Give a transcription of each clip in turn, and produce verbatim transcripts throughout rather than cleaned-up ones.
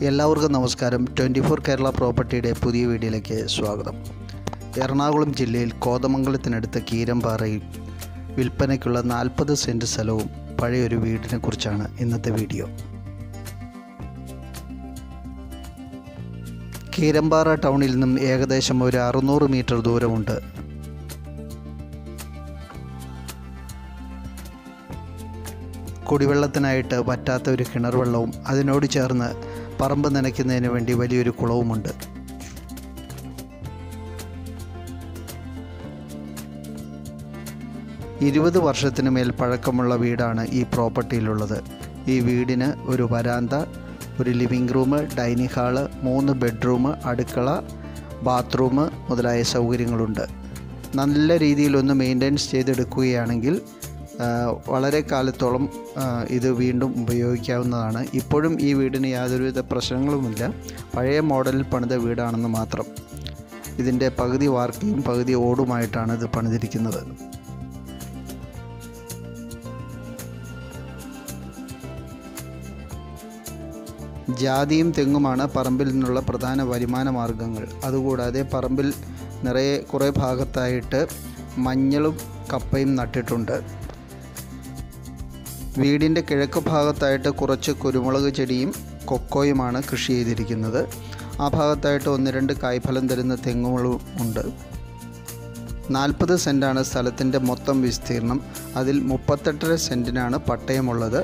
എല്ലാവർക്കും നമസ്കാരം. Twenty four Kerala പ്രോപ്പർട്ടിയുടെ പുതിയ വീഡിയോയിലേക്ക് സ്വാഗതം. എറണാകുളം ജില്ലയിൽ കോതമംഗലത്തിനടുത്ത കീരമ്പാറയിൽ വിൽപ്പനയ്ക്കുള്ള നാൽപ്പത് സെൻറ്റ് സ്ഥലവും പഴയൊരു വീടിനെ കുറിച്ചാണ് ഇന്നത്തെ വീഡിയോ. കീരമ്പാറ ടൗണിൽ നിന്നും ഏകദേശം ഒരു അറുന്നൂറ് മീറ്റർ ദൂരമുണ്ട്. കുടിവെള്ളത്തിനായിട്ട് വറ്റാത്ത ഒരു കിണർ വെള്ളവും അതിനോട് ചേർന്ന് പറമ്പ് നനയ്ക്കുന്നതിന് വേണ്ടി വലിയൊരു കുളവുമുണ്ട്. ഇരുപത് വർഷത്തിന് മേൽ പഴക്കമുള്ള വീടാണ് ഈ പ്രോപ്പർട്ടിയിലുള്ളത്. ഈ വീടിന് ഒരു വരാന്ത, ഒരു ലിവിംഗ് റൂം, ഡൈനിങ് ഹാള്, മൂന്ന് ബെഡ്റൂം, അടുക്കള, ബാത്റൂം മുതലായ സൗകര്യങ്ങളുണ്ട്. നല്ല രീതിയിലൊന്ന് മെയിൻ്റെനൻസ് ചെയ്തെടുക്കുകയാണെങ്കിൽ വളരെ കാലത്തോളം ഇത് വീണ്ടും ഉപയോഗിക്കാവുന്നതാണ്. ഇപ്പോഴും ഈ വീടിന് യാതൊരുവിധ പ്രശ്നങ്ങളുമില്ല. പഴയ മോഡലിൽ പണിത വീടാണെന്ന് മാത്രം. ഇതിൻ്റെ പകുതി വാർക്കയും പകുതി ഓടുമായിട്ടാണ് ഇത് പണിതിരിക്കുന്നത്. ജാതിയും തെങ്ങുമാണ് പറമ്പിൽ നിന്നുള്ള പ്രധാന വരുമാന മാർഗങ്ങൾ. അതുകൂടാതെ പറമ്പിൽ നിറയെ കുറേ ഭാഗത്തായിട്ട് മഞ്ഞളും കപ്പയും നട്ടിട്ടുണ്ട്. വീടിൻ്റെ കിഴക്ക് ഭാഗത്തായിട്ട് കുറച്ച് കുരുമുളക് ചെടിയും കൊക്കോയുമാണ് കൃഷി ചെയ്തിരിക്കുന്നത്. ആ ഭാഗത്തായിട്ട് ഒന്ന് രണ്ട് കായ്ഫലം തരുന്ന തെങ്ങുകളും ഉണ്ട്. നാൽപ്പത് സെൻറ്റാണ് സ്ഥലത്തിൻ്റെ മൊത്തം വിസ്തീർണം. അതിൽ മുപ്പത്തെട്ടര സെൻറ്റിനാണ് പട്ടയമുള്ളത്.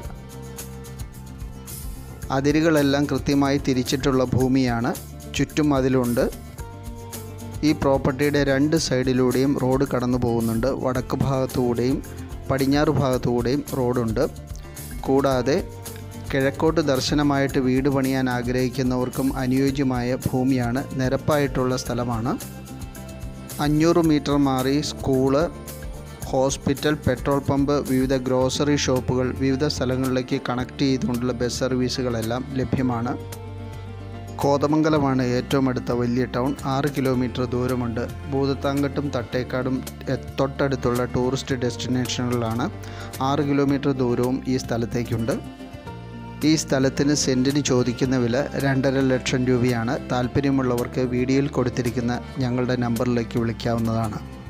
അതിരുകളെല്ലാം കൃത്യമായി തിരിച്ചിട്ടുള്ള ഭൂമിയാണ്. ചുറ്റും അതിലുണ്ട്. ഈ പ്രോപ്പർട്ടിയുടെ രണ്ട് സൈഡിലൂടെയും റോഡ് കടന്നു പോകുന്നുണ്ട്. വടക്ക് ഭാഗത്തുകൂടെയും പടിഞ്ഞാറ് ഭാഗത്തുകൂടെയും റോഡുണ്ട്. കൂടാതെ കിഴക്കോട്ട് ദർശനമായിട്ട് വീട് പണിയാൻ ആഗ്രഹിക്കുന്നവർക്കും അനുയോജ്യമായ ഭൂമിയാണ്. നിരപ്പായിട്ടുള്ള സ്ഥലമാണ്. അഞ്ഞൂറ് മീറ്റർ മാറി സ്കൂള്, ഹോസ്പിറ്റൽ, പെട്രോൾ പമ്പ്, വിവിധ ഗ്രോസറി ഷോപ്പുകൾ, വിവിധ സ്ഥലങ്ങളിലേക്ക് കണക്ട് ചെയ്തുകൊണ്ടുള്ള ബസ് സർവീസുകളെല്ലാം ലഭ്യമാണ്. കോതമംഗലമാണ് ഏറ്റവും അടുത്ത വലിയ ടൗൺ. ആറ് കിലോമീറ്റർ ദൂരമുണ്ട്. ഭൂതത്താങ്കട്ടും തട്ടേക്കാടും തൊട്ടടുത്തുള്ള ടൂറിസ്റ്റ് ഡെസ്റ്റിനേഷനുകളിലാണ്. ആറ് കിലോമീറ്റർ ദൂരവും ഈ സ്ഥലത്തേക്കുണ്ട്. ഈ സ്ഥലത്തിന് സെൻറ്റിന് ചോദിക്കുന്ന വില രണ്ടര ലക്ഷം രൂപയാണ്. താല്പര്യമുള്ളവർക്ക് വീഡിയോയിൽ കൊടുത്തിരിക്കുന്ന ഞങ്ങളുടെ നമ്പറിലേക്ക് വിളിക്കാവുന്നതാണ്.